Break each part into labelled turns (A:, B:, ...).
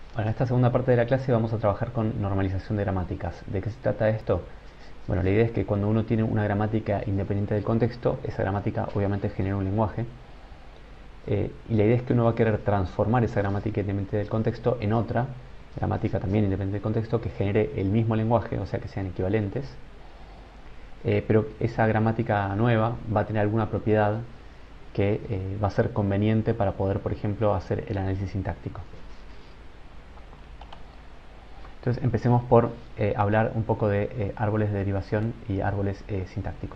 A: Bueno, en esta segunda parte de la clase vamos a trabajar con normalización de gramáticas. ¿De qué se trata esto? Bueno, la idea es que cuando uno tiene una gramática independiente del contexto, esa gramática obviamente genera un lenguaje. Y la idea es que uno va a querer transformar esa gramática independiente del contexto en otra gramática también independiente del contexto que genere el mismo lenguaje, o sea que sean equivalentes. Pero esa gramática nueva va a tener alguna propiedad que va a ser conveniente para poder, por ejemplo, hacer el análisis sintáctico. Entonces empecemos por hablar un poco de árboles de derivación y árboles sintácticos.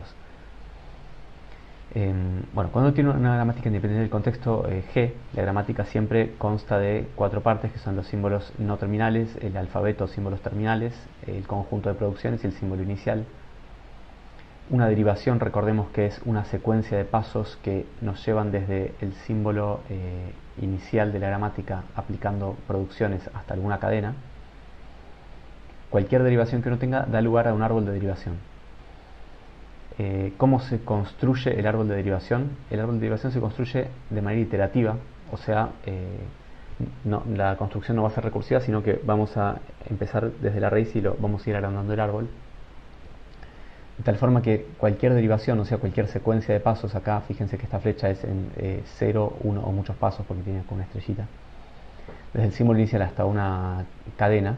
A: Bueno, cuando uno tiene una gramática independiente del contexto G, la gramática siempre consta de 4 partes, que son los símbolos no terminales, el alfabeto, símbolos terminales, el conjunto de producciones y el símbolo inicial. Una derivación, recordemos que es una secuencia de pasos que nos llevan desde el símbolo inicial de la gramática aplicando producciones hasta alguna cadena. Cualquier derivación que uno tenga da lugar a un árbol de derivación. ¿Cómo se construye el árbol de derivación? El árbol de derivación se construye de manera iterativa, o sea, la construcción no va a ser recursiva, sino que vamos a empezar desde la raíz y vamos a ir agrandando el árbol. De tal forma que cualquier derivación, o sea, cualquier secuencia de pasos, acá fíjense que esta flecha es en 0, 1 o muchos pasos porque tiene como una estrellita, desde el símbolo inicial hasta una cadena.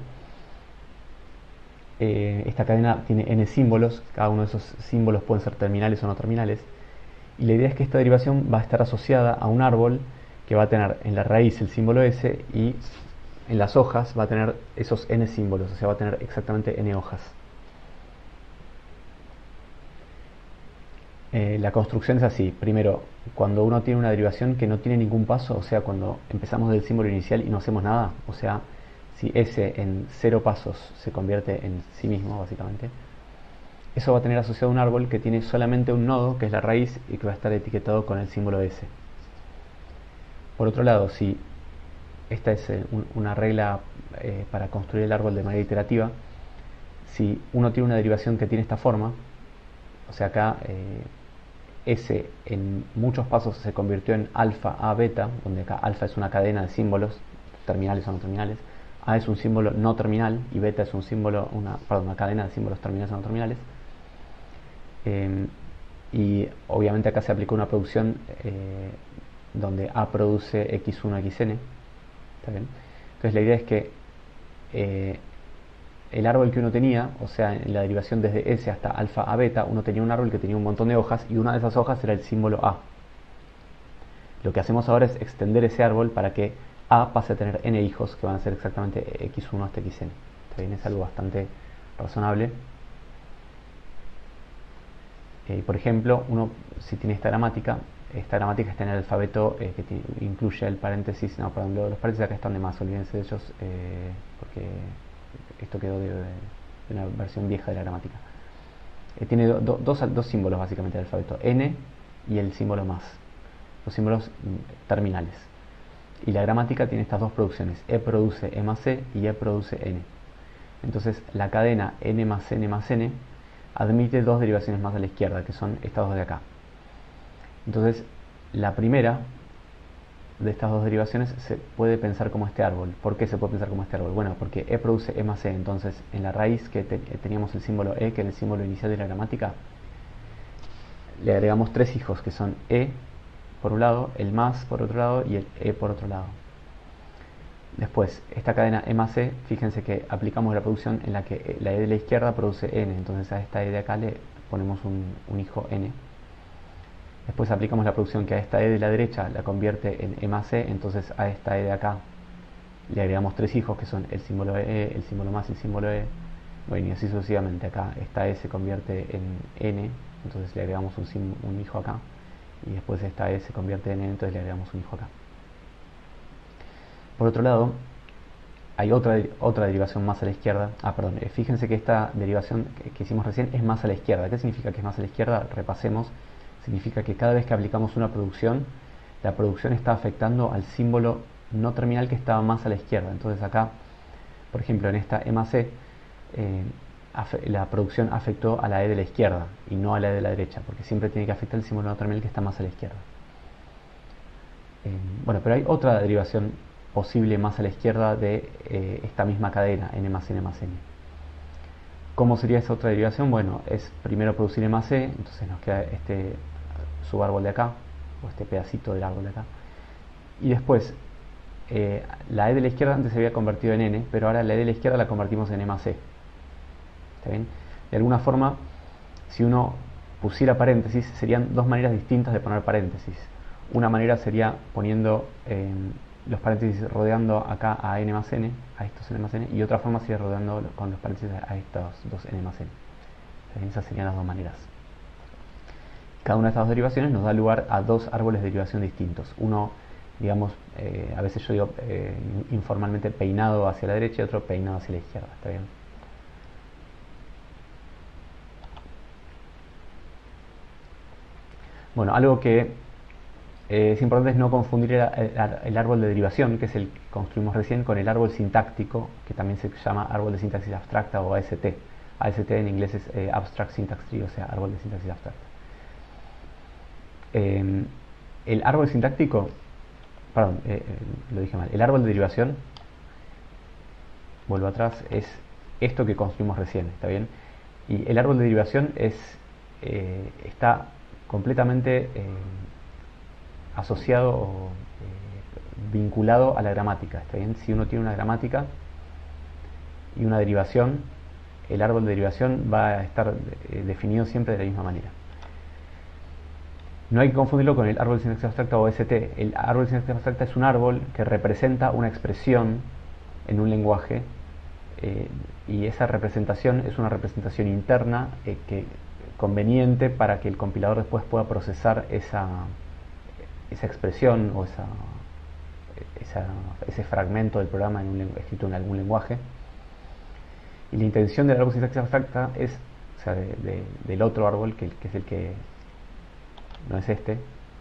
A: Esta cadena tiene n símbolos, cada uno de esos símbolos pueden ser terminales o no terminales, y la idea es que esta derivación va a estar asociada a un árbol que va a tener en la raíz el símbolo S y en las hojas va a tener esos n símbolos, o sea, va a tener exactamente n hojas. La construcción es así. Primero, cuando uno tiene una derivación que no tiene ningún paso, o sea, cuando empezamos del símbolo inicial y no hacemos nada, o sea, si S en 0 pasos se convierte en sí mismo, básicamente, eso va a tener asociado un árbol que tiene solamente un nodo, que es la raíz, y que va a estar etiquetado con el símbolo S. Por otro lado, si esta es una regla para construir el árbol de manera iterativa, si uno tiene una derivación que tiene esta forma, o sea, acá S en muchos pasos se convirtió en alfa a beta, donde acá alfa es una cadena de símbolos, terminales o no terminales, A es un símbolo no terminal y beta es un símbolo, una cadena de símbolos terminales o no terminales. Y obviamente acá se aplicó una producción donde A produce x1, xn. ¿Está bien? Entonces la idea es que el árbol que uno tenía, o sea, en la derivación desde S hasta alfa a beta, uno tenía un árbol que tenía un montón de hojas y una de esas hojas era el símbolo A. Lo que hacemos ahora es extender ese árbol para que A pase a tener n hijos, que van a ser exactamente x1 hasta xn. ¿Está bien? Es algo bastante razonable. Por ejemplo, uno si tiene esta gramática está en el alfabeto que incluye el paréntesis, no, perdón, los paréntesis acá están de más, olvídense de ellos, porque esto quedó de una versión vieja de la gramática. Tiene dos símbolos básicamente del alfabeto, n y el símbolo más, los símbolos terminales. Y la gramática tiene estas dos producciones, e produce e más e y e produce n. Entonces la cadena n más n admite dos derivaciones más a la izquierda, que son estas dos de acá. Entonces la primera de estas dos derivaciones se puede pensar como este árbol. ¿Por qué se puede pensar como este árbol? Bueno, porque e produce e más e, entonces en la raíz que teníamos el símbolo e, que era el símbolo inicial de la gramática, le agregamos tres hijos que son e por un lado, el más por otro lado y el e por otro lado. Después, esta cadena e más e, fíjense que aplicamos la producción en la que la e de la izquierda produce n, entonces a esta e de acá le ponemos un hijo n. Después aplicamos la producción que a esta e de la derecha la convierte en e más e, entonces a esta e de acá le agregamos tres hijos que son el símbolo e, el símbolo más y el símbolo e. Bueno, y así sucesivamente. Acá esta e se convierte en n, entonces le agregamos un hijo acá. Y después esta e se convierte en n, entonces le agregamos un hijo acá. Por otro lado, hay otra derivación más a la izquierda. Fíjense que esta derivación que hicimos recién es más a la izquierda. ¿Qué significa que es más a la izquierda? Repasemos. Significa que cada vez que aplicamos una producción, la producción está afectando al símbolo no terminal que estaba más a la izquierda. Entonces acá, por ejemplo, en esta e más e, la producción afectó a la e de la izquierda y no a la e de la derecha, porque siempre tiene que afectar el símbolo no terminal que está más a la izquierda. Bueno, pero hay otra derivación, posible más a la izquierda de esta misma cadena, n más n más n. ¿Cómo sería esa otra derivación? Bueno, es primero producir n más e, entonces nos queda este subárbol de acá, o este pedacito del árbol de acá. Y después, la e de la izquierda antes se había convertido en n, pero ahora la e de la izquierda la convertimos en n más e. ¿Está bien? De alguna forma, si uno pusiera paréntesis, serían dos maneras distintas de poner paréntesis. Una manera sería poniendo los paréntesis rodeando acá a n más n, a estos n más n, y otra forma sería rodeando con los paréntesis a estos dos n más n. Esas serían las dos maneras. Cada una de estas dos derivaciones nos da lugar a dos árboles de derivación distintos. Uno, digamos, a veces yo digo informalmente peinado hacia la derecha y otro peinado hacia la izquierda. ¿Está bien? Bueno, algo que es importante es no confundir el árbol de derivación, que es el que construimos recién, con el árbol sintáctico, que también se llama árbol de sintaxis abstracta o AST. AST en inglés es Abstract Syntax Tree, o sea, árbol de sintaxis abstracta. El árbol sintáctico, perdón, lo dije mal, el árbol de derivación, vuelvo atrás, es esto que construimos recién, ¿está bien? Y el árbol de derivación está completamente asociado o vinculado a la gramática, ¿está bien? Si uno tiene una gramática y una derivación, el árbol de derivación va a estar definido siempre de la misma manera. No hay que confundirlo con el árbol de sintaxis abstracta o ST. El árbol de sintaxis abstracta es un árbol que representa una expresión en un lenguaje y esa representación es una representación interna conveniente para que el compilador después pueda procesar esa expresión o ese fragmento del programa escrito en algún lenguaje. Y la intención del árbol de sintaxis abstracta es, o sea, del otro árbol, que es el que no es este,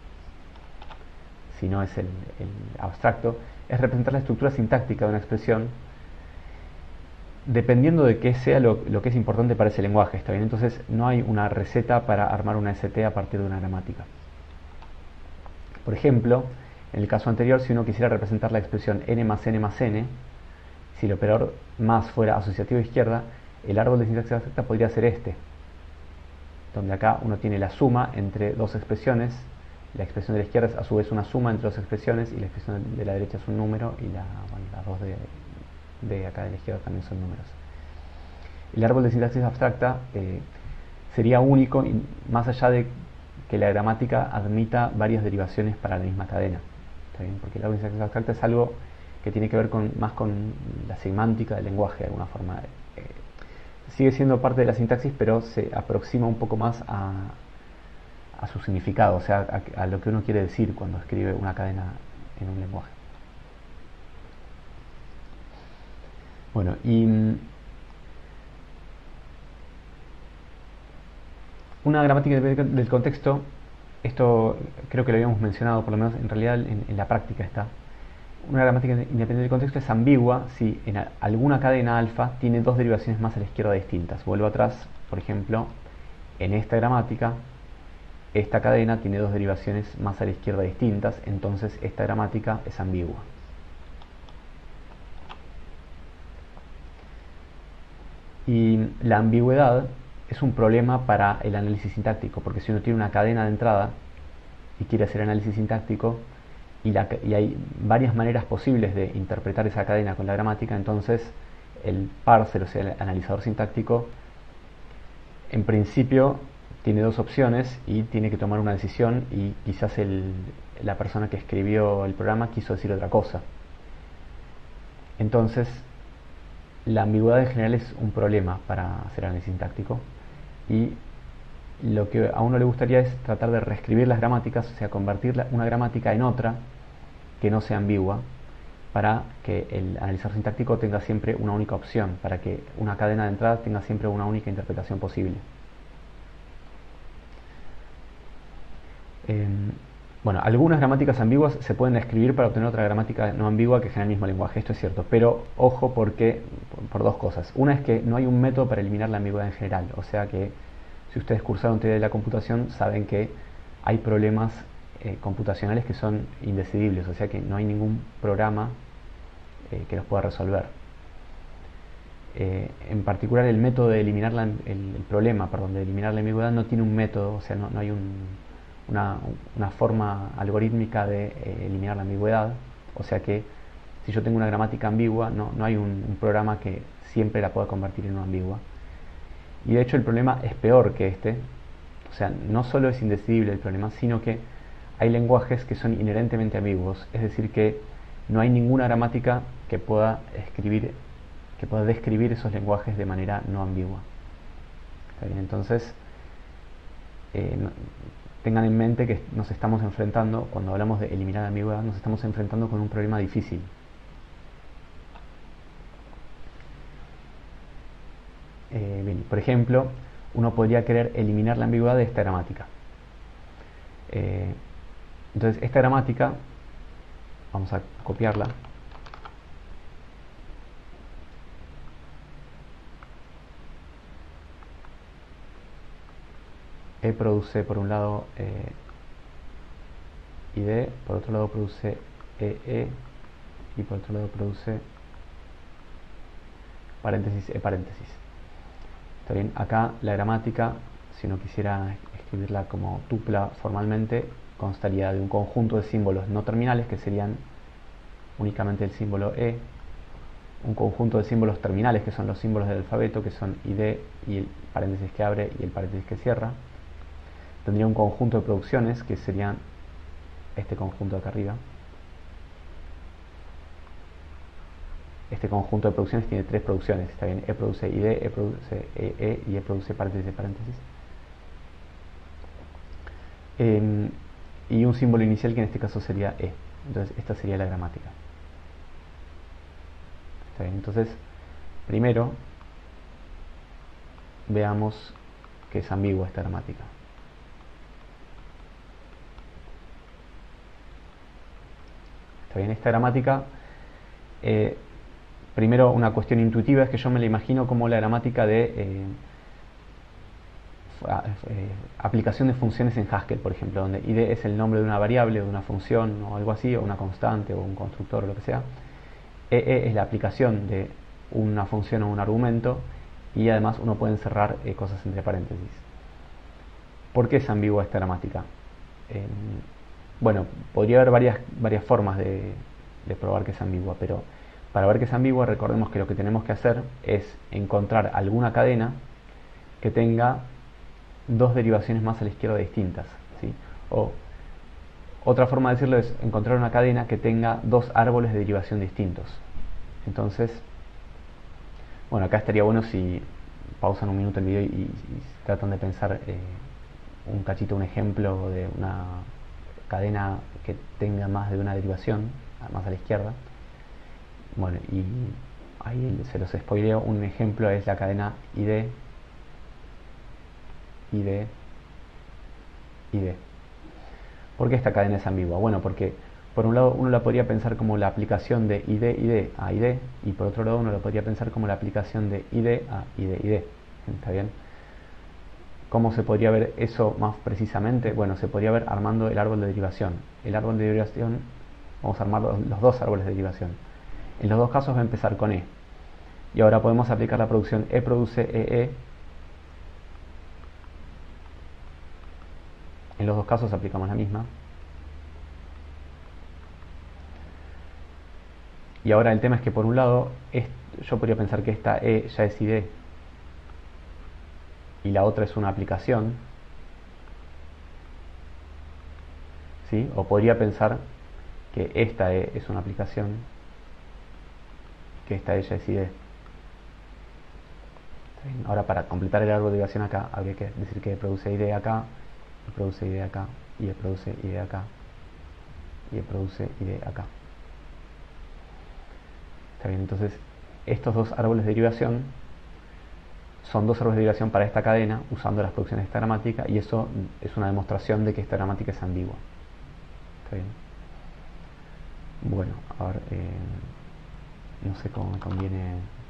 A: sino es el abstracto, es representar la estructura sintáctica de una expresión dependiendo de qué sea lo que es importante para ese lenguaje, ¿está bien? Entonces no hay una receta para armar una ST a partir de una gramática. Por ejemplo, en el caso anterior, si uno quisiera representar la expresión n más n más n, si el operador más fuera asociativo a izquierda, el árbol de sintaxis abstracta podría ser este, donde acá uno tiene la suma entre dos expresiones. La expresión de la izquierda es a su vez una suma entre dos expresiones y la expresión de la derecha es un número y las dos de acá de la izquierda también son números. El árbol de sintaxis abstracta sería único más allá de que la gramática admita varias derivaciones para la misma cadena. ¿Está bien? Porque el árbol de sintaxis abstracta es algo que tiene que ver más con la semántica del lenguaje de alguna forma. Sigue siendo parte de la sintaxis, pero se aproxima un poco más a su significado, o sea, a lo que uno quiere decir cuando escribe una cadena en un lenguaje. Bueno, y una gramática del contexto, esto creo que lo habíamos mencionado, por lo menos en realidad en la práctica está. Una gramática independiente del contexto es ambigua si en alguna cadena alfa tiene dos derivaciones más a la izquierda distintas. Vuelvo atrás, por ejemplo, en esta gramática, esta cadena tiene dos derivaciones más a la izquierda distintas, entonces esta gramática es ambigua. Y la ambigüedad es un problema para el análisis sintáctico, porque si uno tiene una cadena de entrada y quiere hacer análisis sintáctico, y hay varias maneras posibles de interpretar esa cadena con la gramática, entonces el parser, o sea, el analizador sintáctico, en principio tiene dos opciones y tiene que tomar una decisión, y quizás la persona que escribió el programa quiso decir otra cosa. Entonces, la ambigüedad en general es un problema para hacer análisis sintáctico, y lo que a uno le gustaría es tratar de reescribir las gramáticas, o sea, convertir una gramática en otra que no sea ambigua, para que el analizador sintáctico tenga siempre una única opción, para que una cadena de entrada tenga siempre una única interpretación posible. Bueno, algunas gramáticas ambiguas se pueden escribir para obtener otra gramática no ambigua que genera el mismo lenguaje, esto es cierto, pero ojo por dos cosas. Una es que no hay un método para eliminar la ambigüedad en general, o sea que si ustedes cursaron teoría de la computación saben que hay problemas computacionales que son indecidibles, o sea que no hay ningún programa que los pueda resolver. En particular, el método de eliminar el problema, perdón, de eliminar la ambigüedad no tiene un método, o sea, no hay una forma algorítmica de eliminar la ambigüedad. O sea que si yo tengo una gramática ambigua, no hay un programa que siempre la pueda convertir en una ambigua. Y de hecho el problema es peor que este. O sea, no solo es indecidible el problema, sino que hay lenguajes que son inherentemente ambiguos. Es decir, que no hay ninguna gramática que pueda describir esos lenguajes de manera no ambigua. ¿Está bien? Entonces, tengan en mente que nos estamos enfrentando, cuando hablamos de eliminar la ambigüedad, nos estamos enfrentando con un problema difícil. Bien, por ejemplo, uno podría querer eliminar la ambigüedad de esta gramática. Entonces, esta gramática, vamos a copiarla. E produce por un lado id, por otro lado produce ee y por otro lado produce paréntesis e paréntesis. Está bien, acá la gramática, si no quisiera escribirla como tupla formalmente, constaría de un conjunto de símbolos no terminales que serían únicamente el símbolo e, un conjunto de símbolos terminales que son los símbolos del alfabeto, que son id y el paréntesis que abre y el paréntesis que cierra. Tendría un conjunto de producciones que serían este conjunto de acá arriba. Este conjunto de producciones tiene tres producciones, está bien, e produce id, e produce ee y e produce paréntesis de paréntesis. Y un símbolo inicial que en este caso sería e. Entonces esta sería la gramática. Está bien, entonces primero veamos que es ambigua esta gramática. Está bien, esta gramática, primero una cuestión intuitiva es que yo me la imagino como la gramática de aplicación de funciones en Haskell, por ejemplo, donde id es el nombre de una variable o de una función o algo así, o una constante o un constructor o lo que sea. Es la aplicación de una función o un argumento, y además uno puede encerrar cosas entre paréntesis. ¿Por qué es ambigua esta gramática? Bueno, podría haber varias formas de probar que es ambigua, pero para ver que es ambigua recordemos que lo que tenemos que hacer es encontrar alguna cadena que tenga dos derivaciones más a la izquierda distintas, ¿sí? O otra forma de decirlo es encontrar una cadena que tenga dos árboles de derivación distintos. Entonces, bueno, acá estaría bueno si pausan un minuto el video y tratan de pensar un cachito, un ejemplo de una cadena que tenga más de una derivación, más a la izquierda. Bueno, y ahí se los spoileo. Un ejemplo es la cadena id, id, id. ¿Por qué esta cadena es ambigua? Bueno, porque por un lado uno la podría pensar como la aplicación de id, id a id, y por otro lado uno la podría pensar como la aplicación de id a id, id. ¿Está bien? ¿Cómo se podría ver eso más precisamente? Bueno, se podría ver armando el árbol de derivación. El árbol de derivación, vamos a armar los dos árboles de derivación. En los dos casos va a empezar con e. Y ahora podemos aplicar la producción e produce ee. En los dos casos aplicamos la misma. Y ahora el tema es que por un lado yo podría pensar que esta e ya es id y la otra es una aplicación, ¿sí? O podría pensar que esta e es una aplicación, que esta e ya es id. Ahora para completar el árbol de derivación acá habría que decir que produce id acá, y produce id acá, y produce id acá, y produce id acá. Está bien, entonces estos dos árboles de derivación son dos árboles de derivación para esta cadena usando las producciones de esta gramática, y eso es una demostración de que esta gramática es ambigua. ¿Está bien? Bueno, a ver, no sé cómo me conviene.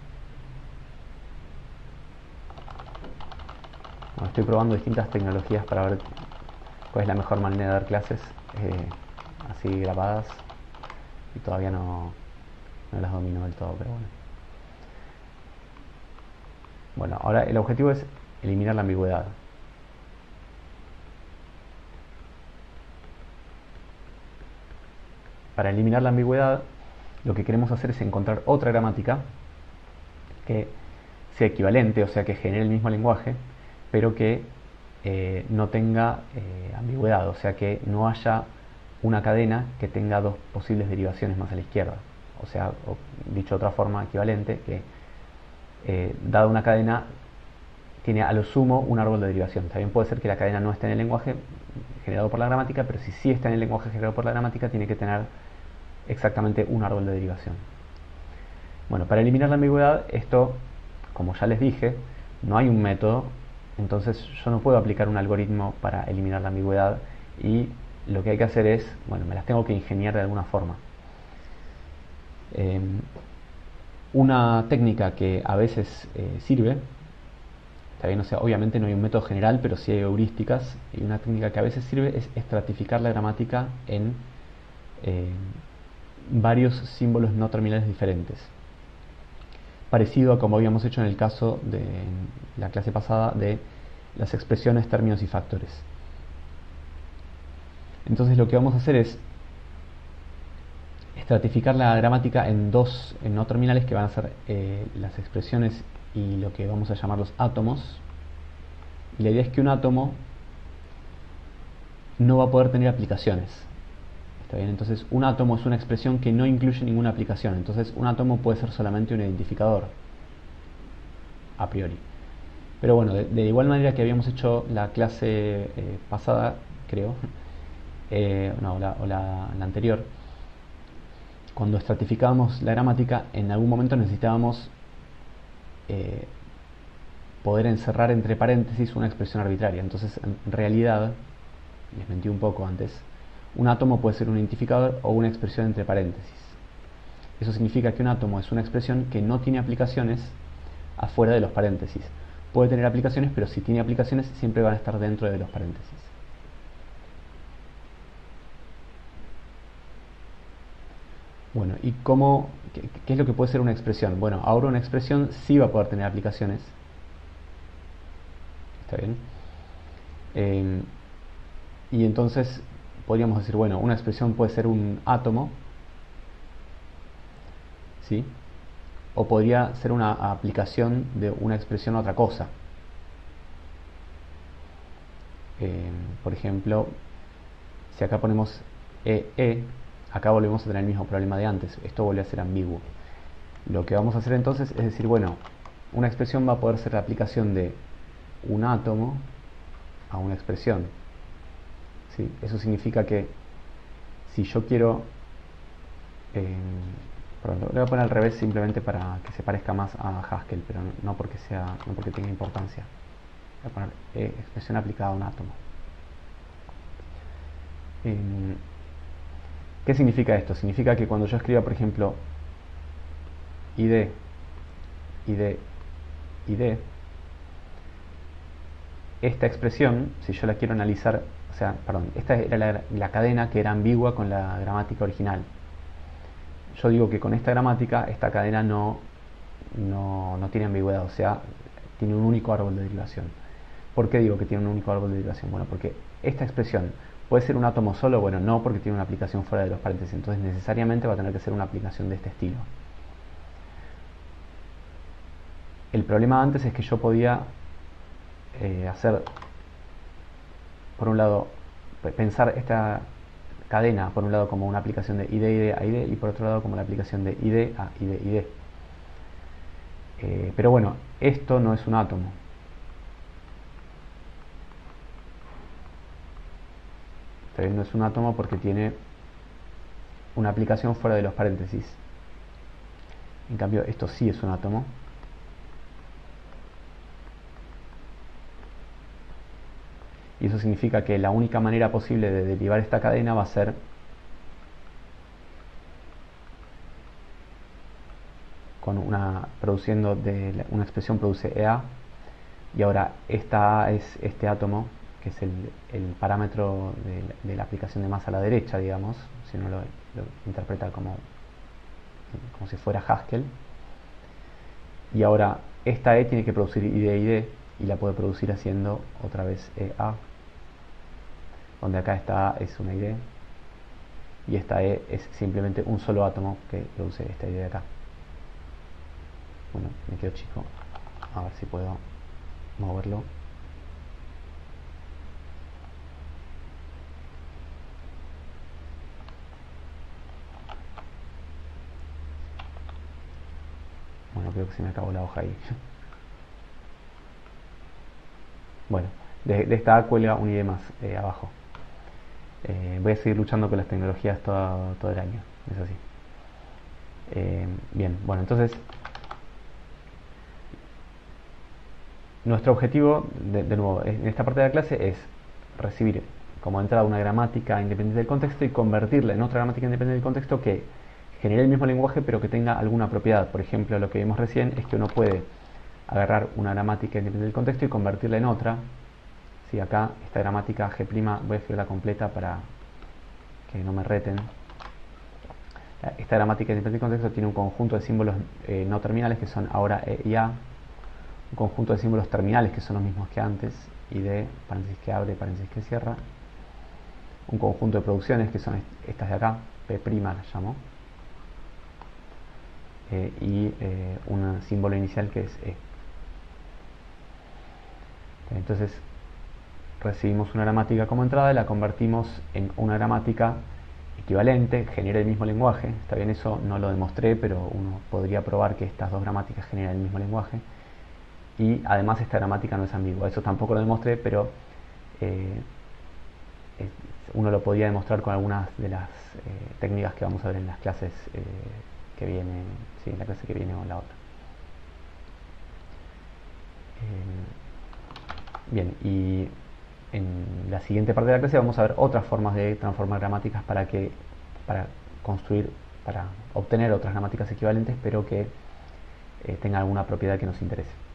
A: Bueno, estoy probando distintas tecnologías para ver cuál es la mejor manera de dar clases así grabadas, y todavía no no las domino del todo, pero bueno. Bueno, ahora el objetivo es eliminar la ambigüedad. Para eliminar la ambigüedad, lo que queremos hacer es encontrar otra gramática que sea equivalente, o sea, que genere el mismo lenguaje, pero que no tenga ambigüedad, o sea, que no haya una cadena que tenga dos posibles derivaciones más a la izquierda. O sea, dicho de otra forma equivalente, que dada una cadena tiene a lo sumo un árbol de derivación. También puede ser que la cadena no esté en el lenguaje generado por la gramática, pero si sí está en el lenguaje generado por la gramática, tiene que tener exactamente un árbol de derivación. Bueno, para eliminar la ambigüedad, esto, como ya les dije, no hay un método, entonces yo no puedo aplicar un algoritmo para eliminar la ambigüedad, y lo que hay que hacer es, bueno, me las tengo que ingeniar de alguna forma. Una técnica que a veces sirve, también, o sea, obviamente no hay un método general, pero sí hay heurísticas, y una técnica que a veces sirve es estratificar la gramática en varios símbolos no terminales diferentes. Parecido a como habíamos hecho en el caso de la clase pasada de las expresiones, términos y factores. Entonces lo que vamos a hacer es estratificar la gramática en dos no terminales, que van a ser las expresiones y lo que vamos a llamar los átomos. Y la idea es que un átomo no va a poder tener aplicaciones. ¿Está bien? Entonces un átomo es una expresión que no incluye ninguna aplicación. Entonces un átomo puede ser solamente un identificador, a priori. Pero bueno, de igual manera que habíamos hecho la clase pasada, creo, no, la anterior, cuando estratificábamos la gramática, en algún momento necesitábamos poder encerrar entre paréntesis una expresión arbitraria. Entonces, en realidad, les mentí un poco antes, un átomo puede ser un identificador o una expresión entre paréntesis. Eso significa que un átomo es una expresión que no tiene aplicaciones afuera de los paréntesis. Puede tener aplicaciones, pero si tiene aplicaciones siempre van a estar dentro de los paréntesis. Bueno, ¿y qué es lo que puede ser una expresión? Bueno, ahora una expresión sí va a poder tener aplicaciones. ¿Está bien? Y entonces podríamos decir, bueno, una expresión puede ser un átomo, ¿sí? O podría ser una aplicación de una expresión a otra cosa. Por ejemplo, si acá ponemos acá volvemos a tener el mismo problema de antes. Esto vuelve a ser ambiguo. Lo que vamos a hacer entonces es decir, bueno, una expresión va a poder ser la aplicación de un átomo a una expresión. ¿Sí? Eso significa que si yo quiero... perdón, lo voy a poner al revés simplemente para que se parezca más a Haskell, pero no porque tenga importancia. Voy a poner expresión aplicada a un átomo. ¿Qué significa esto? Significa que cuando yo escriba, por ejemplo, id, esta expresión, si yo la quiero analizar, o sea, perdón, esta era la cadena que era ambigua con la gramática original. Yo digo que con esta gramática, esta cadena no tiene ambigüedad, o sea, tiene un único árbol de derivación. ¿Por qué digo que tiene un único árbol de derivación? Bueno, porque esta expresión puede ser un átomo solo, bueno, no, porque tiene una aplicación fuera de los paréntesis, entonces necesariamente va a tener que ser una aplicación de este estilo. El problema antes es que yo podía hacer, por un lado, pensar esta cadena, por un lado como una aplicación de id a id, y por otro lado como la aplicación de id a id. Pero bueno, esto no es un átomo. No es un átomo porque tiene una aplicación fuera de los paréntesis. En cambio, esto sí es un átomo. Y eso significa que la única manera posible de derivar esta cadena va a ser con produciendo una expresión produce EA, y ahora esta A es este átomo, que es el parámetro de la aplicación de masa a la derecha, digamos, si uno lo interpreta como como si fuera Haskell. Y ahora esta E tiene que producir id y la puede producir haciendo otra vez EA, donde acá esta A es una id y esta E es simplemente un solo átomo que produce esta id de acá. Bueno, me quedo chico, a ver si puedo moverlo. Bueno, creo que se me acabó la hoja ahí. Bueno, de esta A cuelga un ID más abajo. Voy a seguir luchando con las tecnologías todo el año, es así. Bien, bueno, entonces nuestro objetivo, de nuevo, en esta parte de la clase es recibir como entrada una gramática independiente del contexto y convertirla en otra gramática independiente del contexto que genere el mismo lenguaje pero que tenga alguna propiedad. Por ejemplo, lo que vimos recién es que uno puede agarrar una gramática independiente del contexto y convertirla en otra. Sí, acá esta gramática G', voy a escribirla completa para que no me reten. Esta gramática independiente del contexto tiene un conjunto de símbolos no terminales que son ahora E y A, un conjunto de símbolos terminales que son los mismos que antes, ID, paréntesis que abre, paréntesis que cierra, un conjunto de producciones que son estas de acá, P' las llamo, y un símbolo inicial que es E. Entonces recibimos una gramática como entrada y la convertimos en una gramática equivalente, genera el mismo lenguaje. Está bien, eso no lo demostré, pero uno podría probar que estas dos gramáticas generan el mismo lenguaje. Y además esta gramática no es ambigua. Eso tampoco lo demostré, pero uno lo podía demostrar con algunas de las técnicas que vamos a ver en las clases que vienen, sí, en la clase que viene o en la otra. Bien, y en la siguiente parte de la clase vamos a ver otras formas de transformar gramáticas para obtener otras gramáticas equivalentes, pero que tengan alguna propiedad que nos interese.